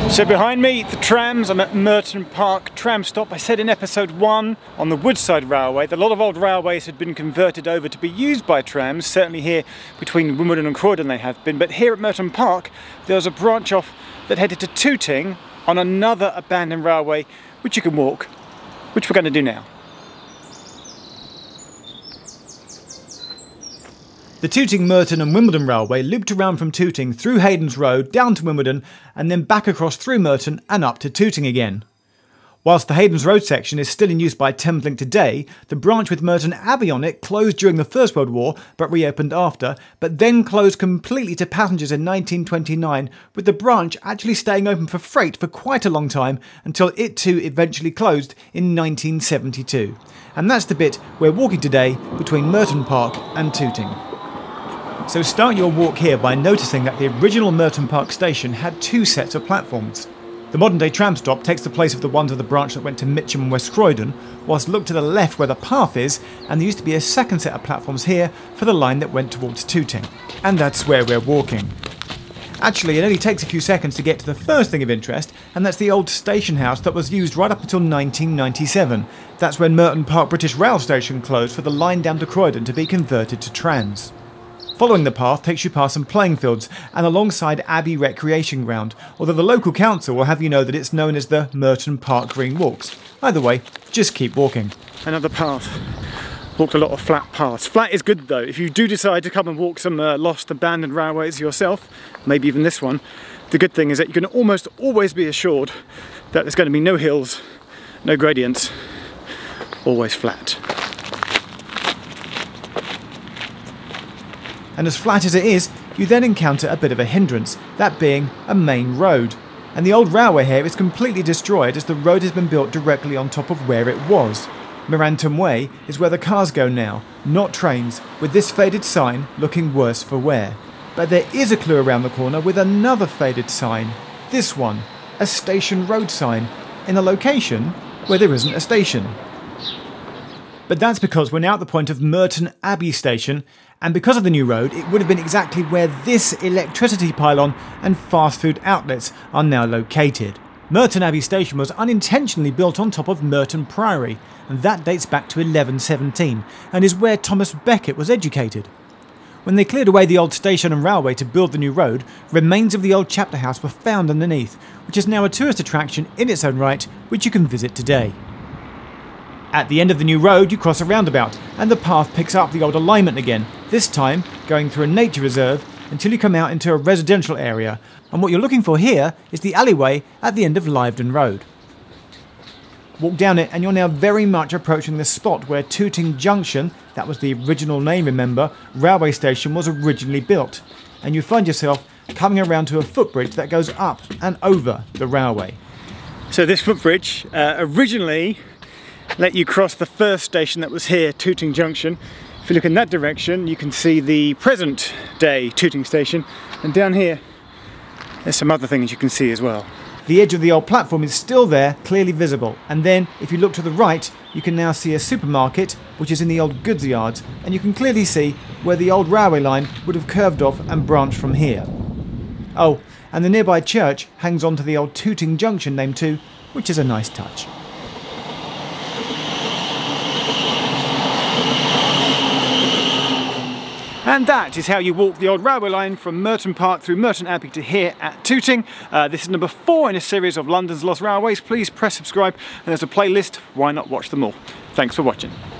So behind me, the trams. I'm at Merton Park tram stop. I said in episode 1 on the Woodside Railway that a lot of old railways had been converted over to be used by trams. Certainly here between Wimbledon and Croydon they have been. But here at Merton Park, there was a branch off that headed to Tooting on another abandoned railway, which you can walk, which we're going to do now. The Tooting, Merton and Wimbledon Railway looped around from Tooting through Hayden's Road down to Wimbledon and then back across through Merton and up to Tooting again. Whilst the Hayden's Road section is still in use by Thameslink today, the branch with Merton Abbey on it closed during the First World War but reopened after, but then closed completely to passengers in 1929, with the branch actually staying open for freight for quite a long time until it too eventually closed in 1972. And that's the bit we're walking today between Merton Park and Tooting. So start your walk here by noticing that the original Merton Park station had 2 sets of platforms. The modern day tram stop takes the place of the ones of the branch that went to Mitcham and West Croydon, whilst look to the left where the path is, and there used to be a second set of platforms here for the line that went towards Tooting. And that's where we're walking. Actually, it only takes a few seconds to get to the first thing of interest, and that's the old station house that was used right up until 1997. That's when Merton Park British Rail Station closed for the line down to Croydon to be converted to trams. Following the path takes you past some playing fields and alongside Abbey Recreation Ground, although the local council will have you know that it's known as the Merton Park Green Walks. Either way, just keep walking. Another path. Walked a lot of flat paths. Flat is good though. If you do decide to come and walk some lost abandoned railways yourself, maybe even this one, the good thing is that you can almost always be assured that there's going to be no hills, no gradients, always flat. And as flat as it is, you then encounter a bit of a hindrance, that being a main road. And the old railway here is completely destroyed as the road has been built directly on top of where it was. Merton Way is where the cars go now, not trains, with this faded sign looking worse for wear. But there is a clue around the corner with another faded sign. This one, a station road sign, in a location where there isn't a station. But that's because we're now at the point of Merton Abbey station, and because of the new road, it would have been exactly where this electricity pylon and fast food outlets are now located. Merton Abbey station was unintentionally built on top of Merton Priory, and that dates back to 1117, and is where Thomas Becket was educated. When they cleared away the old station and railway to build the new road, remains of the old chapter house were found underneath, which is now a tourist attraction in its own right, which you can visit today. At the end of the new road you cross a roundabout and the path picks up the old alignment again, this time going through a nature reserve until you come out into a residential area, and what you're looking for here is the alleyway at the end of Lyvedon Road. Walk down it and you're now very much approaching the spot where Tooting Junction, that was the original name remember, railway station was originally built, and you find yourself coming around to a footbridge that goes up and over the railway. So this footbridge originally let you cross the first station that was here, Tooting Junction. If you look in that direction, you can see the present day Tooting station, and down here there's some other things you can see as well. The edge of the old platform is still there, clearly visible, and then if you look to the right you can now see a supermarket which is in the old goods yards, and you can clearly see where the old railway line would have curved off and branched from here. Oh, and the nearby church hangs on to the old Tooting Junction name too, which is a nice touch. And that is how you walk the old railway line from Merton Park through Merton Abbey to here at Tooting. This is number 4 in a series of London's Lost Railways. Please press subscribe, and there's a playlist. Why not watch them all? Thanks for watching.